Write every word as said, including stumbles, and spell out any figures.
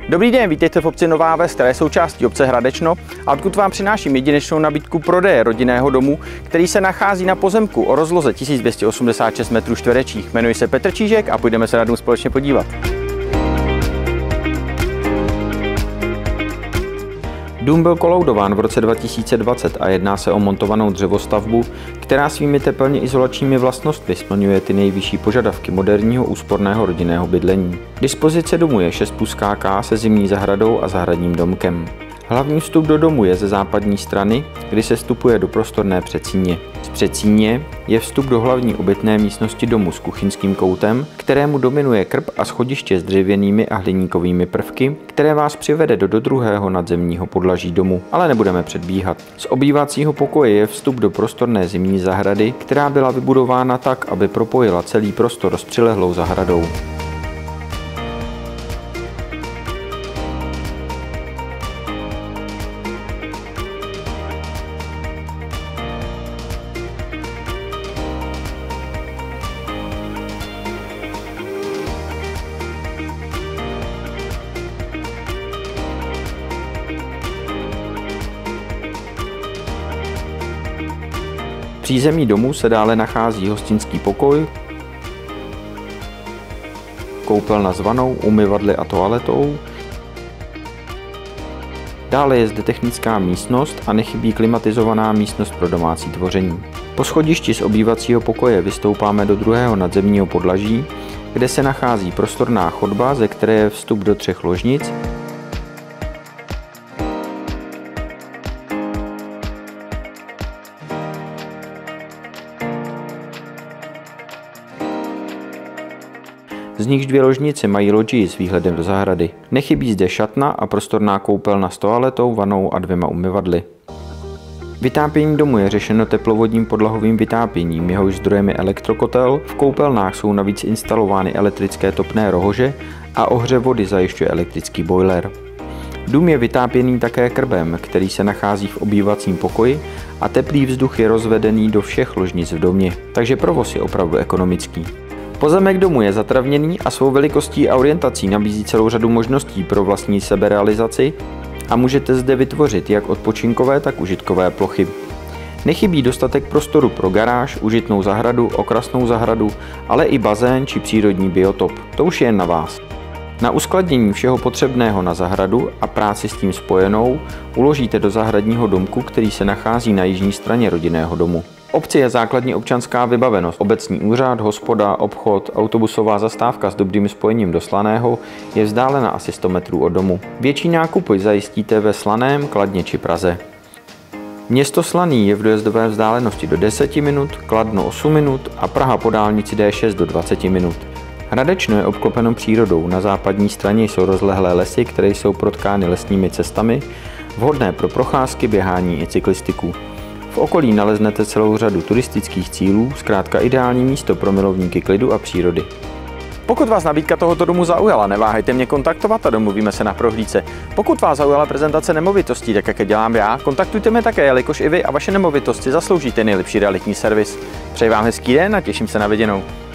Dobrý den, vítejte v obci Nová Ves, která je součástí obce Hradečno, a odkud vám přináším jedinečnou nabídku prodeje rodinného domu, který se nachází na pozemku o rozloze tisíc dvě stě osmdesát šest metrů čtverečních. Jmenuji se Petr Čížek a půjdeme se na dům společně podívat. Dům byl kolaudován v roce dva tisíce dvacet a jedná se o montovanou dřevostavbu, která svými tepelně izolačními vlastnostmi splňuje ty nejvyšší požadavky moderního úsporného rodinného bydlení. Dispozice domu je šest plus K K se zimní zahradou a zahradním domkem. Hlavní vstup do domu je ze západní strany, kdy se vstupuje do prostorné předsíně. Z předsíně je vstup do hlavní obytné místnosti domu s kuchyňským koutem, kterému dominuje krb a schodiště s dřevěnými a hliníkovými prvky, které vás přivede do, do druhého nadzemního podlaží domu, ale nebudeme předbíhat. Z obývacího pokoje je vstup do prostorné zimní zahrady, která byla vybudována tak, aby propojila celý prostor s přilehlou zahradou. V přízemí domu se dále nachází hostinský pokoj, koupelna s vanou, umyvadly a toaletou. Dále je zde technická místnost a nechybí klimatizovaná místnost pro domácí tvoření. Po schodišti z obývacího pokoje vystoupáme do druhého nadzemního podlaží, kde se nachází prostorná chodba, ze které je vstup do třech ložnic. Z nichž dvě ložnice mají loďii s výhledem do zahrady. Nechybí zde šatna a prostorná koupelna s toaletou, vanou a dvěma umyvadly. Vytápění domu je řešeno teplovodním podlahovým vytápěním, jehož zdrojem je elektrokotel. V koupelnách jsou navíc instalovány elektrické topné rohože a ohřev vody zajišťuje elektrický boiler. Dům je vytápěný také krbem, který se nachází v obývacím pokoji, a teplý vzduch je rozvedený do všech ložnic v domě, takže provoz je opravdu ekonomický. Pozemek domu je zatravněný a svou velikostí a orientací nabízí celou řadu možností pro vlastní seberealizaci a můžete zde vytvořit jak odpočinkové, tak užitkové plochy. Nechybí dostatek prostoru pro garáž, užitnou zahradu, okrasnou zahradu, ale i bazén či přírodní biotop. To už je jen na vás. Na uskladnění všeho potřebného na zahradu a práci s tím spojenou uložíte do zahradního domku, který se nachází na jižní straně rodinného domu. V obci je základní občanská vybavenost. Obecní úřad, hospoda, obchod, autobusová zastávka s dobrým spojením do Slaného je vzdálena asi sto metrů od domu. Větší nákupy zajistíte ve Slaném, Kladně či Praze. Město Slaný je v dojezdové vzdálenosti do deseti minut, Kladno osm minut a Praha po dálnici D šest do dvaceti minut. Hradečno je obklopeno přírodou. Na západní straně jsou rozlehlé lesy, které jsou protkány lesními cestami, vhodné pro procházky, běhání i cyklistiku. V okolí naleznete celou řadu turistických cílů, zkrátka ideální místo pro milovníky klidu a přírody. Pokud vás nabídka tohoto domu zaujala, neváhejte mě kontaktovat a domluvíme se na prohlídce. Pokud vás zaujala prezentace nemovitostí, tak jak je dělám já, kontaktujte mě také, jelikož i vy a vaše nemovitosti zasloužíte nejlepší realitní servis. Přeji vám hezký den a těším se na viděnou.